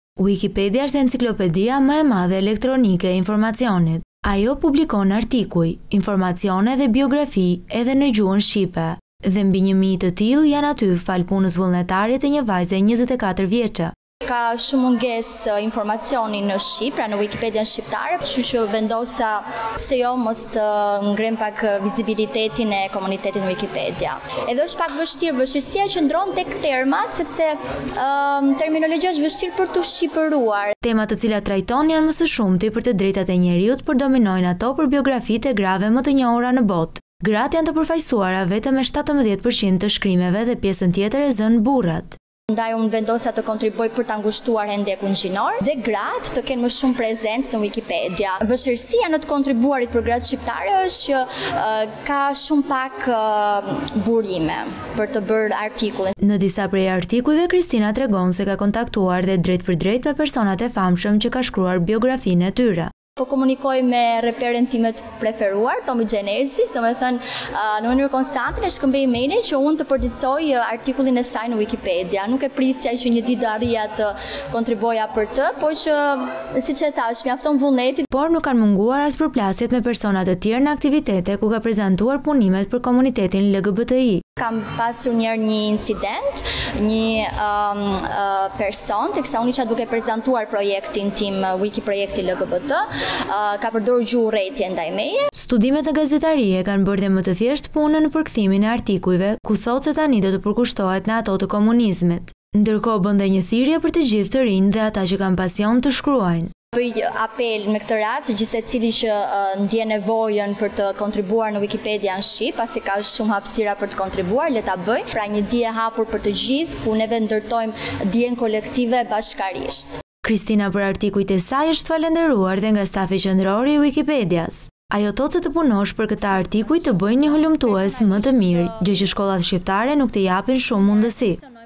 Wikipedia është enciklopedia më e madhe elektronike e informacionit. Ajo publikon artikuj, informacione dhe biografi edhe në gjuhën shqipe, dhe mbi 1000 të tillë janë aty fal punës vullnetare të një vajze 24 vjeçe. Ka shumë mungesë informacioni në Shqip, pra në Wikipedia shqiptare, kështu që vendosa pse jo mos të ngrem pak vizibilitetin e komunitetit në Wikipedia. Edhe është pak vështirësia që ndron tek termat, sepse terminologjia është vështirë për të shqipëruar. Temat të cilat trajton janë më së shumti për të drejtat e njerëzit, por dominojnë ato për biografitë e grave më të njohura në botë. Gratë janë të përfaqësuara vetëm me 17% të shkrimeve dhe pjesën tjetër e zënë burrat. Ndaj unë vendosa të kontribuoj për të ngushtuar hendekun gjinor dhe gratë të kenë më shumë prezencë në Wikipedia. Vështirësia në të kontribuarit për gratë shqiptare është që ka shumë pak burime për të bërë artikullin. Në disa prej artikujve, Kristina tregon se ka kontaktuar dhe drejt për drejt me personat e famshëm që ka shkruar biografinë e tyre. Po komunikoj me reperën time të preferuar, Tomi Genesis, domethënë në mënyrë konstante e shkëmbej emailin që unë të përditësoj artikullin e saj në Wikipedia. Nuk e prisja që një ditë do arrija të kontribuoja për të, por që siç e thash, mjafton vullneti. Por nuk kanë munguar as përplasjet me persona të tjerë në aktivitete ku ka prezantuar punimet për komunitetin LGBTI. Kam pasur një incident, një person, teksa unë isha duke prezantuar projektin tim, Wiki projekti LGBT, ka përdorur gjuhë urrëtie ndaj meje. Studimet në gazetarie kanë bërë dhe më të thjesht punën në përkthimin e artikujve, ku thotë se tani do të përkushtohet në ato të komunizmit. Ndërkohë bën dhe një thirrje për të gjithë të rinj dhe ata që kanë pasion të shkruajnë. Bëj apel në këtë rast gjithë secili që ndjen nevojën për të kontribuar në Wikipedia në Shqip, pasi ka shumë hapësira për të kontribuar, le ta bëj. Pra një dije e hapur për të gjithë, ku neve ndërtojmë dijen kolektive bashkarisht. Kristina për artikujt e saj është falenderuar dhe nga stafi qendror i Wikipedias. Ajo thotë se të punosh për këtë artikuj të bëjë një hulumtues më të mirë, gjë që shkollat shqiptare nuk të japin shumë mundësi.